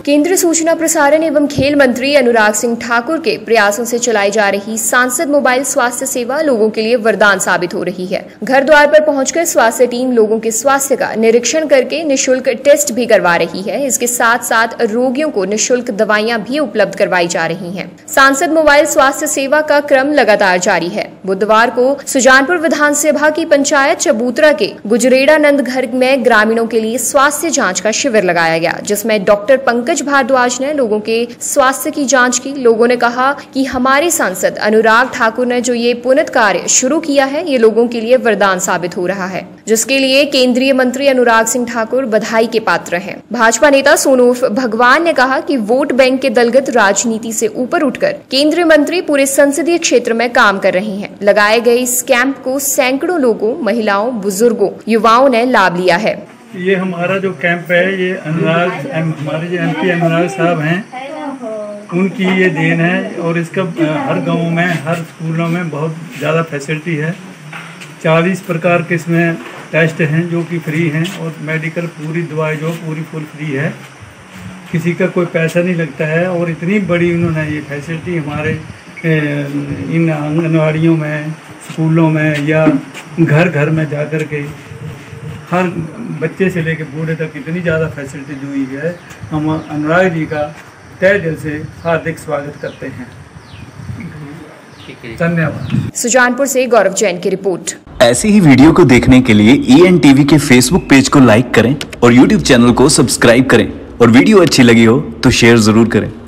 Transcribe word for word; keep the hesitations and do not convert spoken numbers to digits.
केंद्रीय सूचना प्रसारण एवं खेल मंत्री अनुराग सिंह ठाकुर के प्रयासों से चलाई जा रही सांसद मोबाइल स्वास्थ्य सेवा लोगों के लिए वरदान साबित हो रही है। घर द्वार पर पहुंचकर स्वास्थ्य टीम लोगों के स्वास्थ्य का निरीक्षण करके निःशुल्क टेस्ट भी करवा रही है। इसके साथ साथ रोगियों को निःशुल्क दवाइयां भी उपलब्ध करवाई जा रही हैं। सांसद मोबाइल स्वास्थ्य सेवा का क्रम लगातार जारी है। बुधवार को सुजानपुर विधानसभा की पंचायत चबूतरा के गुजरेड़ानंद घर में ग्रामीणों के लिए स्वास्थ्य जाँच का शिविर लगाया गया, जिसमें डॉक्टर पंकज भारद्वाज ने लोगों के स्वास्थ्य की जांच की। लोगों ने कहा कि हमारे सांसद अनुराग ठाकुर ने जो ये पुनीत कार्य शुरू किया है, ये लोगों के लिए वरदान साबित हो रहा है, जिसके लिए केंद्रीय मंत्री अनुराग सिंह ठाकुर बधाई के पात्र हैं। भाजपा नेता सोनू भगवान ने कहा कि वोट बैंक के दलगत राजनीति से ऊपर उठकर केंद्रीय मंत्री पूरे संसदीय क्षेत्र में काम कर रहे हैं। लगाए गए इस कैंप को सैकड़ों लोगों, महिलाओं, बुजुर्गों, युवाओं ने लाभ लिया है। ये हमारा जो कैंप है, ये अनुराग हमारे जो एमपी अनुराग साहब हैं, उनकी ये देन है। और इसका हर गांव में, हर स्कूलों में बहुत ज़्यादा फैसिलिटी है। चालीस प्रकार के इसमें टेस्ट हैं जो कि फ्री हैं, और मेडिकल पूरी दवाई जो पूरी फुल फ्री है, किसी का कोई पैसा नहीं लगता है। और इतनी बड़ी उन्होंने ये फैसिलिटी हमारे इन आंगनवाड़ियों में, स्कूलों में या घर घर में जा कर के हर बच्चे से लेकर बूढ़े तक इतनी ज़्यादा फैसिलिटी जो हुई है। हम अनुराग जी का तहे दिल से हार्दिक स्वागत करते हैं। धन्यवाद। सुजानपुर से गौरव जैन की रिपोर्ट। ऐसी ही वीडियो को देखने के लिए ई एन टीवी के फेसबुक पेज को लाइक करें और यूट्यूब चैनल को सब्सक्राइब करें। और वीडियो अच्छी लगी हो तो शेयर जरूर करें।